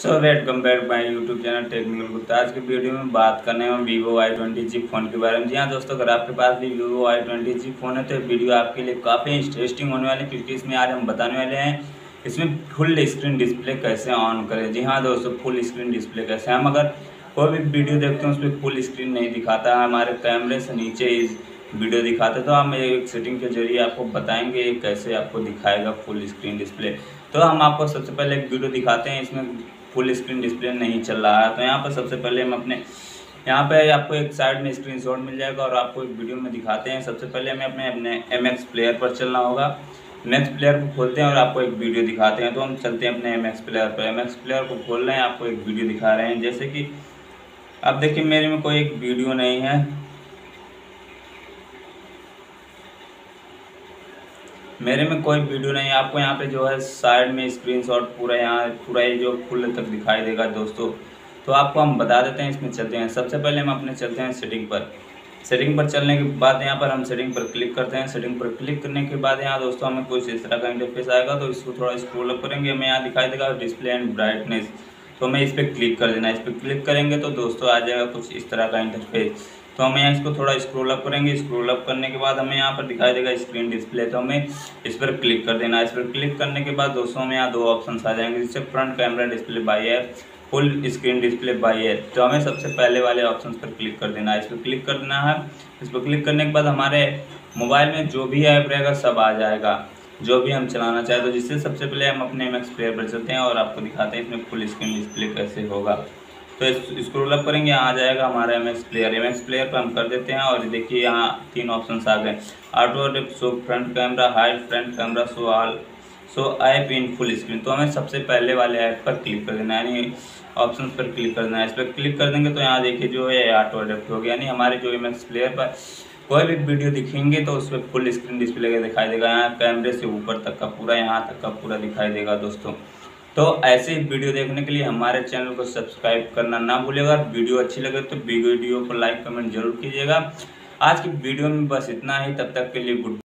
So welcome back my YouTube channel technical Gupta. आज की video में बात करने में वीवो Y20G फ़ोन के बारे में। जी हाँ दोस्तों, अगर आपके पास भी वीवो Y20G फ़ोन है तो वीडियो आपके लिए काफ़ी इंटरेस्टिंग होने वाली है, क्योंकि इसमें आज हम बताने वाले हैं इसमें फुल स्क्रीन डिस्प्ले कैसे ऑन करें। जी हाँ दोस्तों, फुल स्क्रीन डिस्प्ले कैसे। हम अगर कोई भी वीडियो देखते हैं उसमें फुल स्क्रीन नहीं दिखाता है, हमारे कैमरे से नीचे इस वीडियो दिखाते, तो हम एक सेटिंग के जरिए आपको बताएंगे कैसे आपको दिखाएगा फुल स्क्रीन डिस्प्ले। तो हम आपको सबसे पहले एक वीडियो दिखाते हैं, इसमें फुल स्क्रीन डिस्प्ले नहीं चल रहा है। तो यहाँ पर सबसे पहले हम अपने यहाँ पे आपको एक साइड में स्क्रीनशॉट मिल जाएगा और आपको एक वीडियो में दिखाते हैं। सबसे पहले हमें अपने MX प्लेयर पर चलना होगा। MX प्लेयर को खोलते हैं और आपको एक वीडियो दिखाते हैं। तो हम चलते हैं अपने MX प्लेयर पर। MX प्लेयर को खोल रहे हैं, आपको एक वीडियो दिखा रहे हैं। जैसे कि अब देखिए मेरे में कोई एक वीडियो नहीं है, मेरे में कोई वीडियो नहीं है। आपको यहाँ पे जो है साइड में स्क्रीनशॉट पूरा यहाँ पूरा ये जो फुल तक दिखाई देगा दोस्तों। तो आपको हम बता देते हैं, इसमें चलते हैं। सबसे पहले हम अपने चलते हैं सेटिंग पर। सेटिंग पर चलने के बाद यहाँ पर हम सेटिंग पर क्लिक करते हैं। सेटिंग पर क्लिक करने के बाद यहाँ दोस्तों हमें कुछ इस तरह का इंटरफेस आएगा। तो इसको थोड़ा स्क्रॉल अप करेंगे, हमें यहाँ दिखाई देगा डिस्प्ले एंड ब्राइटनेस। तो हमें इस पर क्लिक कर देना है। इस पर क्लिक करेंगे तो दोस्तों आ जाएगा कुछ इस तरह का इंटरफेस। तो हमें यहाँ इसको थोड़ा स्क्रॉल अप करेंगे। स्क्रॉल अप करने के बाद हमें यहाँ पर दिखाई देगा स्क्रीन डिस्प्ले। तो हमें इस पर क्लिक कर देना है। इस पर क्लिक करने के बाद दोस्तों हमें यहाँ दो ऑप्शन आ जाएंगे, जिससे front camera display by air, full screen display by air. तो हमें सबसे पहले वाले ऑप्शन पर क्लिक कर देना है। इस पर क्लिक कर देना है। इस पर क्लिक करने के बाद हमारे मोबाइल में जो भी ऐप रहेगा सब आ जाएगा, जो भी हम चलाना चाहें। तो जिससे सबसे पहले हम अपने MX प्लेयर पर चलते हैं और आपको दिखाते हैं इसमें फुल स्क्रीन डिस्प्ले कैसे होगा। तो स्क्रॉल अप करेंगे, यहाँ आ जाएगा हमारा MX प्लेयर। MX प्लेयर पर हम कर देते हैं और देखिए यहाँ तीन ऑप्शन आ गए, auto depth, show front camera, hide front camera, show all, show app in full screen. तो हमें सबसे पहले वाले ऐप पर क्लिक कर देना है, यानी ऑप्शन पर क्लिक कर देना है। इस पर क्लिक कर देंगे तो यहाँ देखिए जो है ऑटो अडेप्ट हो गया, यानी हमारे जो MX प्लेयर पर कोई भी वीडियो दिखेंगे तो उस पर फुल स्क्रीन डिस्प्ले का दिखाई देगा। यहाँ कैमरे से ऊपर तक का पूरा, यहाँ तक का पूरा दिखाई देगा दोस्तों। तो ऐसे वीडियो देखने के लिए हमारे चैनल को सब्सक्राइब करना ना भूलिएगा। वीडियो अच्छी लगे तो वीडियो को लाइक कमेंट जरूर कीजिएगा। आज की वीडियो में बस इतना ही, तब तक के लिए गुड।